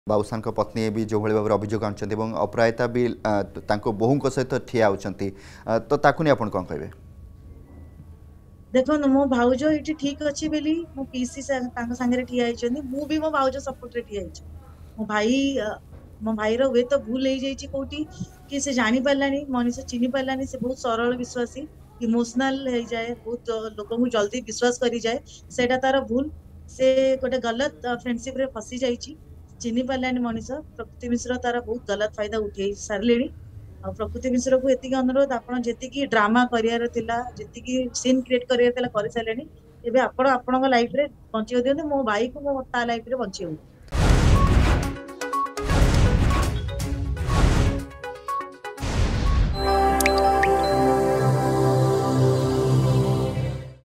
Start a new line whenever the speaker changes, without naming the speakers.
बाबूसान पत्नी भी जो भाई भाव अभियोग आनुंट अपरायता भी बोहू सहित ठिया होती तो ताकू नहीं आप कौन कहे?
देखो मो भाउज ये ठीक अच्छे बोली मो पीसी सांगे ठिया होती मु भी मो भाउज सपोर्ट रे ठिया होती। मो भाई मो भाई रे तो भूल हो जाइए कोटी कि से जानी पारानी मनीष चिन्ह पारानी से बहुत सरल विश्वासी इमोशनल हो जाए बहुत लोक को जल्दी विश्वास करी जाए सेटा तार भूल से गोटे गलत फ्रेंडशिप रे फसी जाइए चिन्ह पारानी मनीष प्रकृति मिश्र तार बहुत गलत फायदा उठे सारे आ प्रकृति मिश्र को एति अनुरोध आपण जी ड्रामा करार जी सीन क्रिएट कर सारे एबे आपण लाइफ रे बंचियो दियंतु मो भाई को मो ता लाइफ रे बंचियो।